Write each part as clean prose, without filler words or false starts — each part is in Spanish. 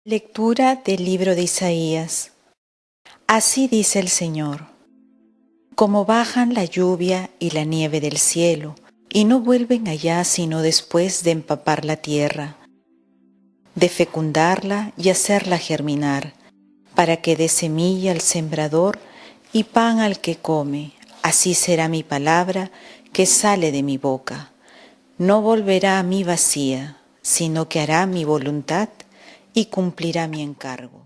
Lectura del libro de Isaías. Así dice el Señor: como bajan la lluvia y la nieve del cielo, y no vuelven allá sino después de empapar la tierra, de fecundarla y hacerla germinar, para que dé semilla al sembrador y pan al que come, así será mi palabra que sale de mi boca. No volverá a mí vacía, sino que hará mi voluntad y cumplirá mi encargo.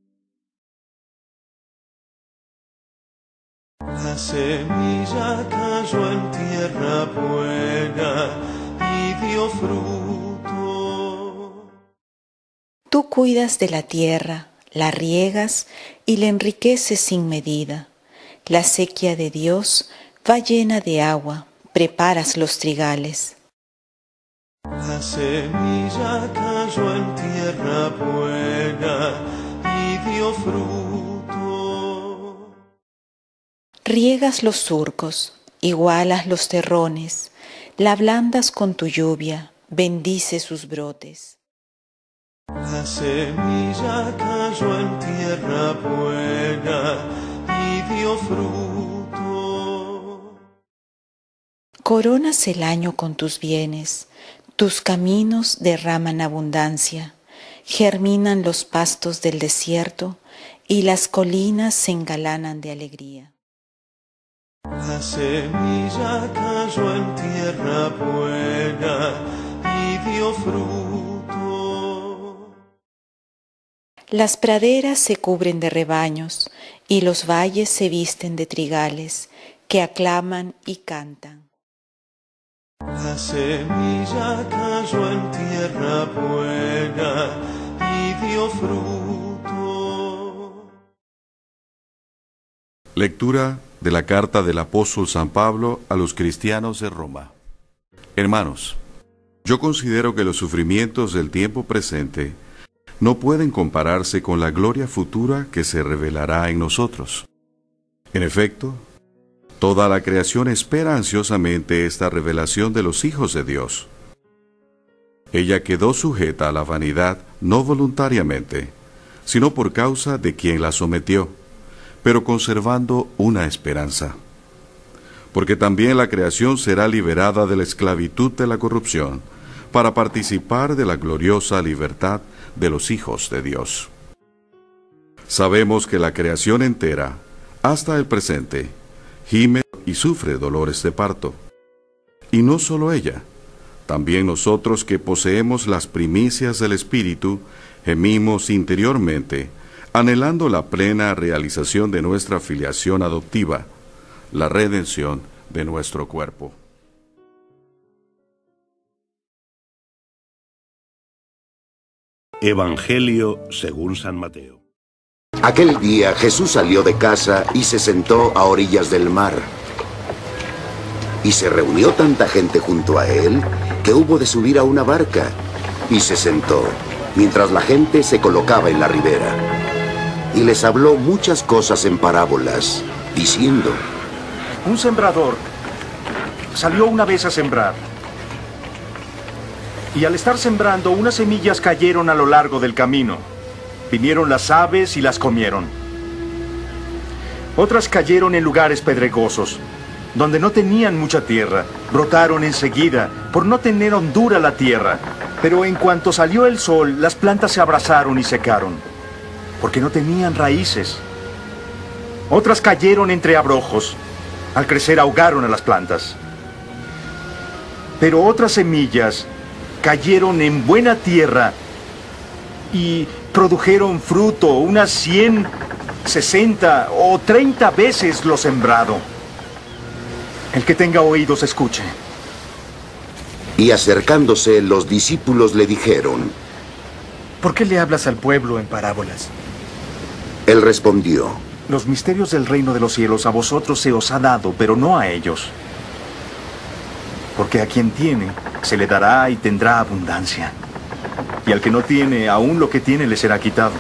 La semilla cayó en tierra buena y dio fruto. Tú cuidas de la tierra, la riegas y la enriqueces sin medida. La sequía de Dios va llena de agua, preparas los trigales. La semilla cayó en tierra buena y dio fruto. Riegas los surcos, igualas los terrones, la ablandas con tu lluvia, bendice sus brotes. La semilla cayó en tierra buena y dio fruto. Coronas el año con tus bienes, tus caminos derraman abundancia, germinan los pastos del desierto y las colinas se engalanan de alegría. La semilla cayó en tierra buena y dio fruto. Las praderas se cubren de rebaños y los valles se visten de trigales que aclaman y cantan. La semilla cayó en tierra buena y dio fruto. Lectura de la carta del apóstol San Pablo a los cristianos de Roma. Hermanos, yo considero que los sufrimientos del tiempo presente no pueden compararse con la gloria futura que se revelará en nosotros. En efecto, toda la creación espera ansiosamente esta revelación de los hijos de Dios. Ella quedó sujeta a la vanidad no voluntariamente, sino por causa de quien la sometió, pero conservando una esperanza. Porque también la creación será liberada de la esclavitud de la corrupción, para participar de la gloriosa libertad de los hijos de Dios. Sabemos que la creación entera, hasta el presente, gime y sufre dolores de parto. Y no solo ella, también nosotros que poseemos las primicias del Espíritu, gemimos interiormente, anhelando la plena realización de nuestra filiación adoptiva, la redención de nuestro cuerpo. Evangelio según San Mateo. Aquel día Jesús salió de casa y se sentó a orillas del mar. Y se reunió tanta gente junto a él que hubo de subir a una barca, y se sentó, mientras la gente se colocaba en la ribera. Y les habló muchas cosas en parábolas, diciendo: Un sembrador salió una vez a sembrar. Y al estar sembrando, unas semillas cayeron a lo largo del camino. Vinieron las aves y las comieron. Otras cayeron en lugares pedregosos, donde no tenían mucha tierra. Brotaron enseguida, por no tener hondura la tierra. Pero en cuanto salió el sol, las plantas se abrasaron y secaron, porque no tenían raíces. Otras cayeron entre abrojos. Al crecer ahogaron a las plantas. Pero otras semillas cayeron en buena tierra y produjeron fruto, unas 100, 60 o 30 veces lo sembrado. El que tenga oídos, escuche. Y acercándose, los discípulos le dijeron: ¿Por qué le hablas al pueblo en parábolas? Él respondió: Los misterios del reino de los cielos a vosotros se os ha dado, pero no a ellos. Porque a quien tiene, se le dará y tendrá abundancia. Y al que no tiene, aún lo que tiene le será quitado.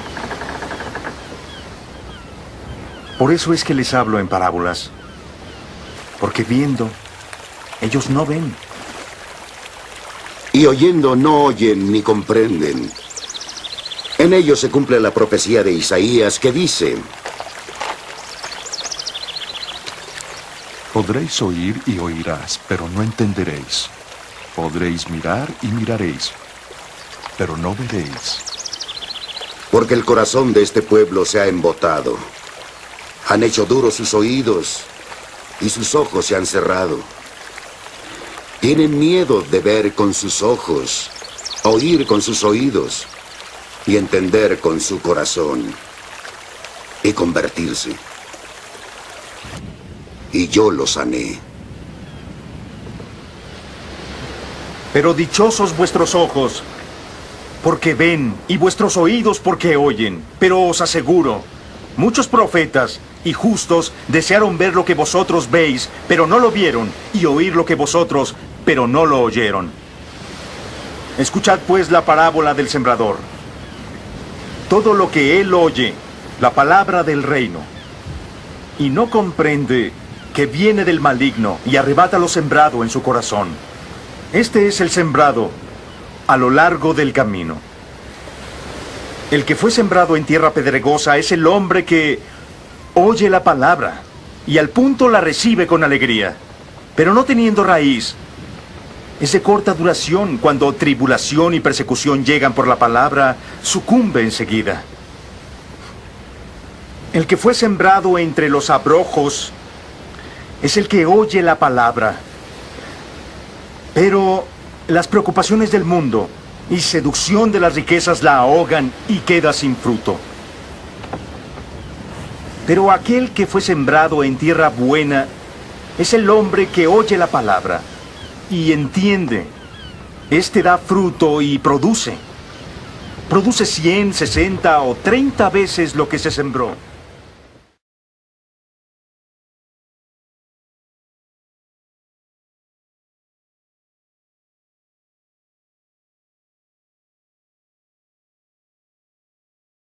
Por eso es que les hablo en parábolas. Porque viendo, ellos no ven. Y oyendo no oyen ni comprenden. En ellos se cumple la profecía de Isaías que dice: Podréis oír y oirás, pero no entenderéis. Podréis mirar y miraréis, pero no veréis. Porque el corazón de este pueblo se ha embotado. Han hecho duros sus oídos y sus ojos se han cerrado. Tienen miedo de ver con sus ojos, oír con sus oídos y entender con su corazón y convertirse. Y yo los sané. Pero dichosos vuestros ojos, porque ven, y vuestros oídos porque oyen. Pero os aseguro, muchos profetas y justos desearon ver lo que vosotros veis, pero no lo vieron, y oír lo que vosotros, pero no lo oyeron. Escuchad pues la parábola del sembrador. Todo lo que él oye, la palabra del reino, y no comprende que viene del maligno y arrebata lo sembrado en su corazón. Este es el sembrado a lo largo del camino. El que fue sembrado en tierra pedregosa es el hombre que oye la palabra y al punto la recibe con alegría, pero no teniendo raíz. Es de corta duración. Cuando tribulación y persecución llegan por la palabra, sucumbe enseguida. El que fue sembrado entre los abrojos es el que oye la palabra, pero las preocupaciones del mundo y seducción de las riquezas la ahogan y queda sin fruto. Pero aquel que fue sembrado en tierra buena es el hombre que oye la palabra y entiende. Este da fruto y produce 100, 60 o 30 veces lo que se sembró.